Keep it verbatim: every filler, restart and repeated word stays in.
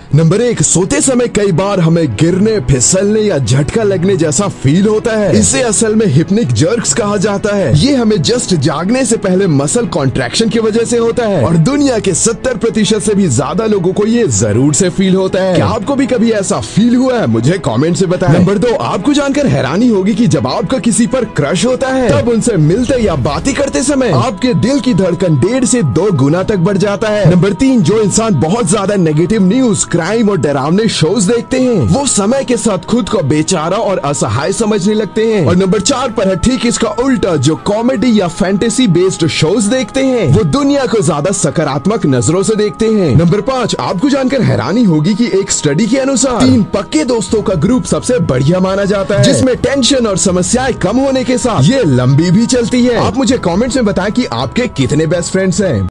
Number एक, सोते समय कई बार हमें गिरने, फिसलने या झटका लगने जैसा फील होता है। इसे असल में हिप्निक जर्क्स कहा जाता है। ये हमें जस्ट जागने से पहले मसल कॉन्ट्रैक्शन की वजह से होता है और दुनिया के सत्तर प्रतिशत से भी ज्यादा लोगों को ये जरूर से फील होता है। क्या आपको भी कभी ऐसा फील हुआ है? मुझे कमेंट से बताएं। नंबर दो, आपको जानकर हैरानी होगी कि जब आपका किसी पर क्रश होता है तब उनसे मिलते या बातें करते समय आपके दिल की धड़कन डेढ़ से दो गुना तक बढ़ जाता है। नंबर तीन, जो इंसान बहुत ज्यादा नेगेटिव न्यूज, क्राइम और डरावने शोज देखते हैं वो समय के साथ खुद को बेचारा और असहाय समझने लगते हैं। और नंबर चार पर है ठीक इसका उल्टा, जो कॉमेडी या फैंटेसी बेस्ड शोज देखते हैं वो दुनिया को ज्यादा सकारात्मक नजरों से देखते हैं। नंबर पाँच, आपको जानकर हैरानी होगी कि एक स्टडी के अनुसार तीन पक्के दोस्तों का ग्रुप सबसे बढ़िया माना जाता है, जिसमें टेंशन और समस्याएं कम होने के साथ ये लंबी भी चलती है। आप मुझे कमेंट्स में बताएं कि आपके कितने बेस्ट फ्रेंड्स हैं।